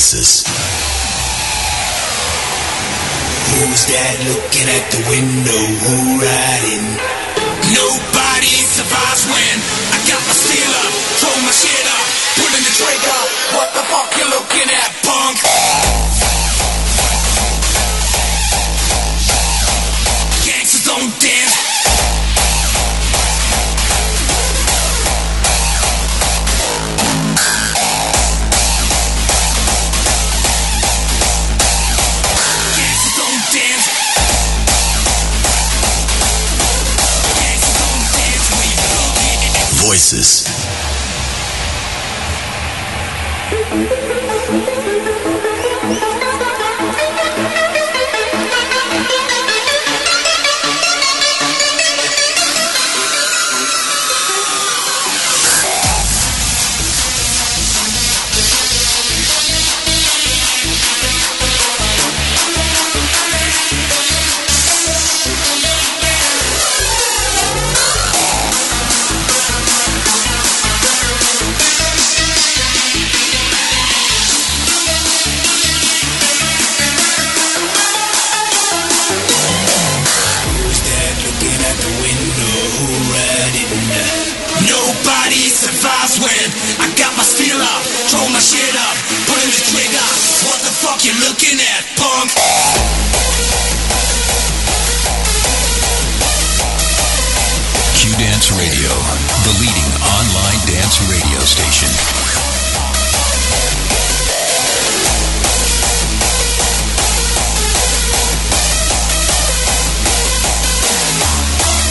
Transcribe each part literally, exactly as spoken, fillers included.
Voices. Who's that looking at the window? Who riding? Nobody survives when I got my steel up, throw my shit up, pulling the trigger. What the fuck you looking at, punk? Gangsters don't dance. Voices. Nobody survives when I got my steel up, throw my shit up, pulling the trigger. What the fuck you looking at, punk? Q-Dance Radio, the leading online dance radio station.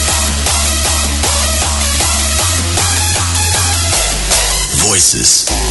Voices.